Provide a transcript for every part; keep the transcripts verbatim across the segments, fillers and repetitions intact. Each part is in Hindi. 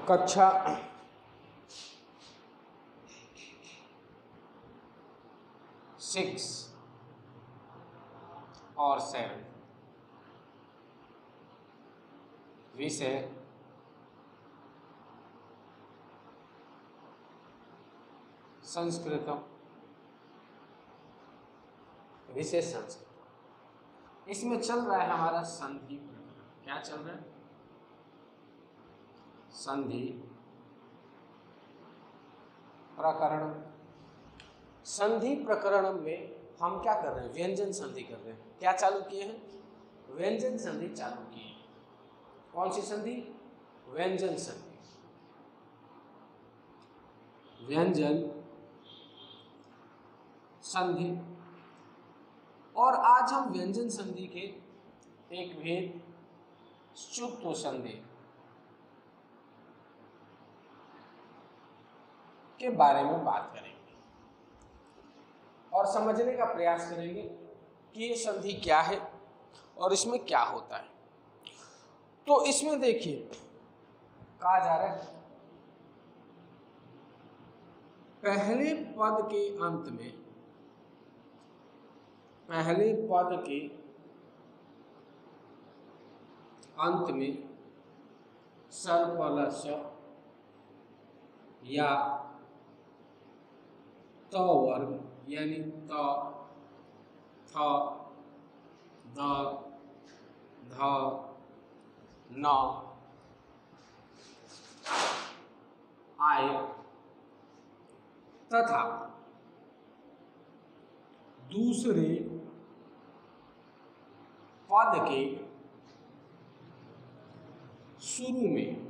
कक्षा सिक्स और सेवन विषय संस्कृतम, विषय संस्कृत। इसमें चल रहा है हमारा संधि प्रकरण। क्या चल रहा है? संधि प्रकरण। संधि प्रकरण में हम क्या कर रहे हैं? व्यंजन संधि कर रहे हैं। क्या चालू किए हैं? व्यंजन संधि चालू किए हैं। कौन सी संधि? व्यंजन संधि। व्यंजन संधि। और आज हम व्यंजन संधि के एक भेद च्युत्व संधि के बारे में बात करेंगे और समझने का प्रयास करेंगे कि ये संधि क्या है और इसमें क्या होता है। तो इसमें देखिए कहा जा रहा है पहले पद के अंत में, पहले पद के अंत में सर्प वाला स या त वर्ग यानी त, थ, द, ध, न आए तथा दूसरे पद के शुरू में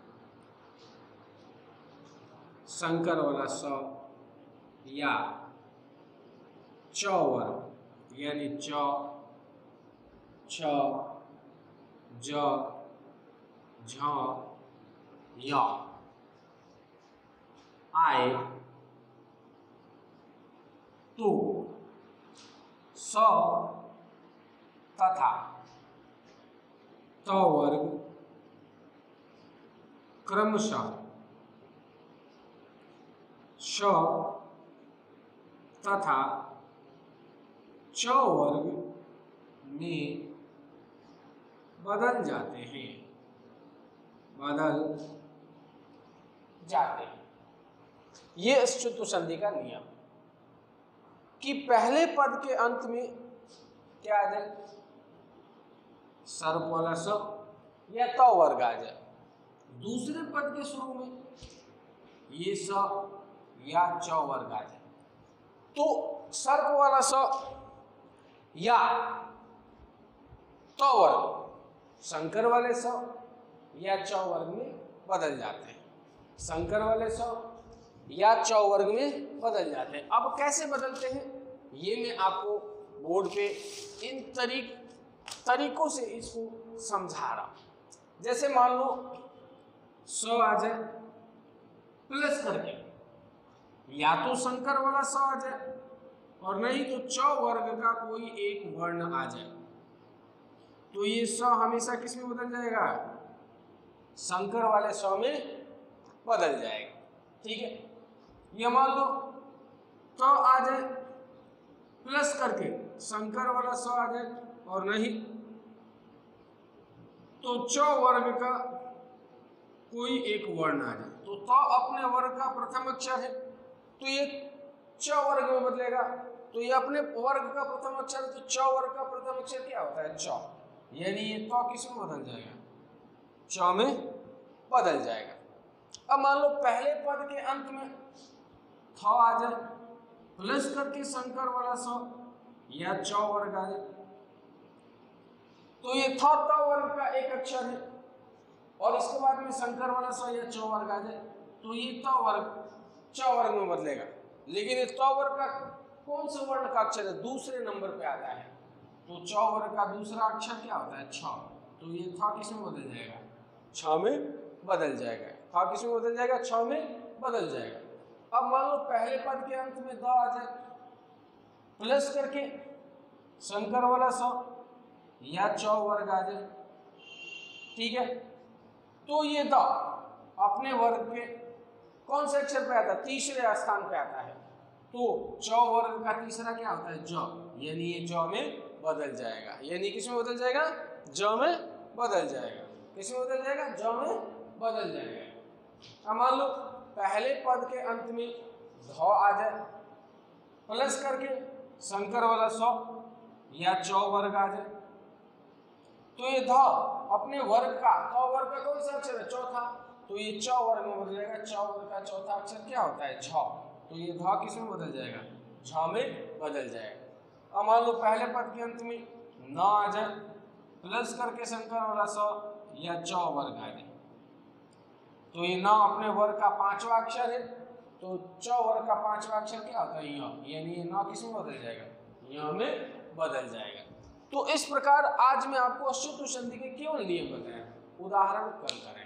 संकर वाला स या च वर्ग यानी च, छ, ज, झ, य आए तो स तथा त वर्ग क्रमशः श तथा च वर्ग में बदल जाते हैं, बदल जाते हैं। ये च्युत्व संधि का नियम कि पहले पद के अंत में क्या आ जाए? सर्प वाला स या त वर्ग आ जाए। दूसरे पद के शुरू में ये स या च वर्ग आ जाए। तो सर्प वाला स या त वर्ग संकर वाले स या च वर्ग में बदल जाते हैं। संकर वाले स या च वर्ग में बदल जाते हैं। अब कैसे बदलते हैं ये मैं आपको बोर्ड पे इन तरीक तरीकों से इसको समझा रहा हूं। जैसे मान लो स आ जाए प्लस करके, या तो संकर वाला स आ जाए और नहीं तो च वर्ग का कोई एक वर्ण आ जाए, तो ये स हमेशा किस में बदल जाएगा? संकर वाले स में बदल जाएगा। ठीक है, ये मान लो तो आ जाए प्लस करके संकर वाला स आ जाए और नहीं तो च वर्ग का कोई एक वर्ण आ जाए, तो त अपने वर्ग का प्रथम अक्षर है तो ये च वर्ग में बदलेगा। तो ये अपने वर्ग का प्रथम अक्षर है तो च वर्ग का प्रथम अक्षर क्या होता है? च, यानी ये तो किस में बदल जाएगा? च में बदल जाएगा। अब मान लो पहले पद के अंत में थ आ जाए प्लस करके संकर वाला स या च वर्ग आ जाए, तो ये थ त वर्ग का एक अक्षर है और इसके बाद में संकर वाला स या च वर्ग आ जाए तो ये त वर्ग च वर्ग में बदलेगा। लेकिन ये त वर्ग का कौन से वर्ण का अक्षर है? दूसरे नंबर पे आता है, तो च वर्ग का दूसरा अक्षर क्या होता है? छ, तो ये थ किस में बदल जाएगा? छ में बदल जाएगा। थ किस में बदल जाएगा? छ में बदल जाएगा। अब मान लो पहले पद के अंत में द आ जाए प्लस करके संकर वाला स या च वर्ग आ जाए। ठीक है, तो ये द अपने वर्ग के कौन से अक्षर पे आता है, तीसरे स्थान पे आता है, तो च वर्ग का तीसरा क्या होता है, ज, यानी ये ज में बदल जाएगा, यानी किस में बदल जाएगा, ज में बदल जाएगा, किस में बदल जाएगा, ज में बदल जाएगा। अब मान लो पहले पद के अंत में ध आ जाए, प्लस करके संकर वाला सौ या च वर्ग आ जाए, तो ये ध अपने वर्ग का, क वर्ग का कौन सा अक्षर है, चौथा, तो ये च वर्ग में बदल जाएगा, च वर्ग का चौथा अक्षर क्या होता है, झ, तो ये ध किस में बदल जाएगा, झ में बदल जाएगा। अब मान लो पहले पद के अंत में न आ जाए, प्लस करके संकर वाला सौ या च वर्ग आ जाए, तो ये न अपने वर्ग का पांचवा अक्षर है, तो च वर्ग का पांचवा अक्षर क्या होता है, य, यानी ये न किस में बदल जाएगा, य में बदल जाएगा। तो इस प्रकार आज मैं आपको अश्रुत संधि के केवल नियम बताया, उदाहरण कल करें।